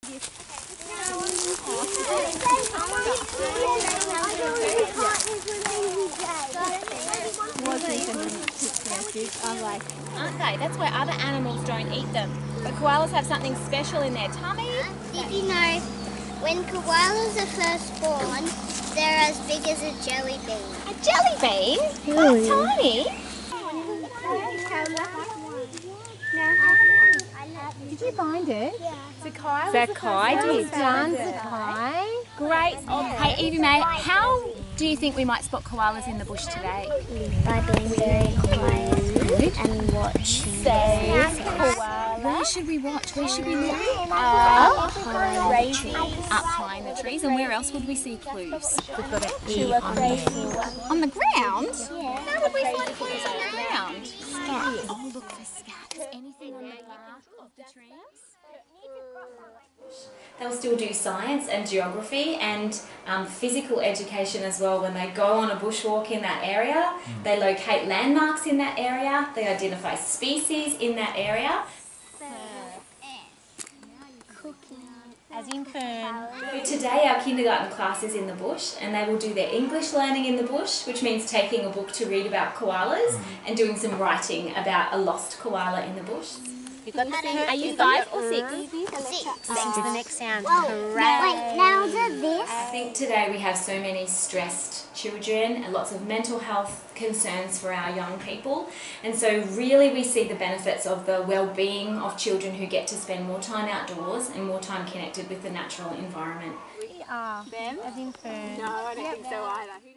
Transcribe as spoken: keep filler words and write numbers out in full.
I'm like, aren't they? That's why other animals don't eat them. But koalas have something special in their tummy. Did you know when koalas are first born, they're as big as a jelly bean? A jelly bean? That's tiny. Did you find it? Yeah. Zakai. Zakai, well done, Zakai. Great. Hey, Evie May, how do you think we might spot koalas in the bush today? By being very quiet and watching. Say koala. Where should we watch? Where should we look? Up high in the trees. Up high in the trees. And where else would we see clues? We've got to eat on the, on the ground? Yeah. How would we find clues on the ground? Scats. Oh, look for scats. Anything on the bark of the trees? They'll still do science and geography and um, physical education as well. When they go on a bushwalk in that area, mm. they locate landmarks in that area, they identify species in that area. As in fern. So today our kindergarten class is in the bush and they will do their English learning in the bush, which means taking a book to read about koalas mm. and doing some writing about a lost koala in the bush. You've got the Are you five or six? Six. Listen to the next sound. Whoa. Wait, now is it this? I think today we have so many stressed children and lots of mental health concerns for our young people. And so really we see the benefits of the well-being of children who get to spend more time outdoors and more time connected with the natural environment. We are. Them? As in fern. No, I don't think so either.